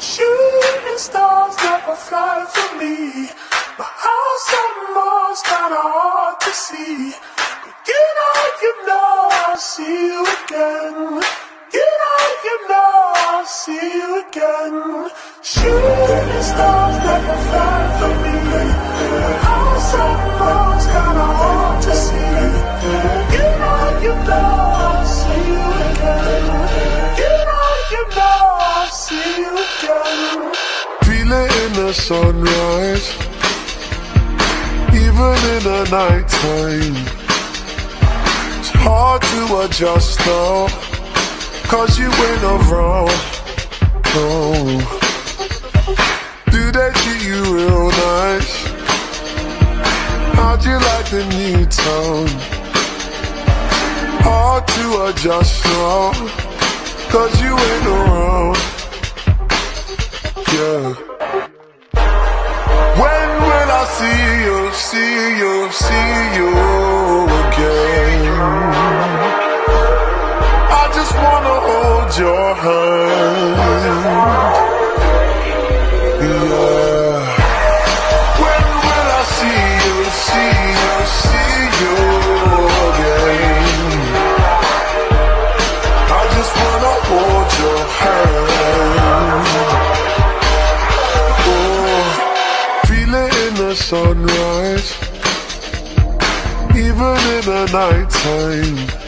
Shooting stars never fly for me. My house on Mars kinda hard to see. But you know I'll see you again. You know I'll see you again. Shooting stars never fly for me. My house on Mars kinda hard to see. You know I'll see you again. You know I'll see you again. Feel it in the sunrise, even in the nighttime. It's hard to adjust now, 'cause you went around. Oh, do they treat you real nice? How'd you like the new town? Hard to adjust now, 'cause you ain't around, yeah. When will I see you again? I just wanna hold your hand, yeah. When will I see you again? I just wanna hold your hand. Oh, feel it in the sunrise, even in the nighttime.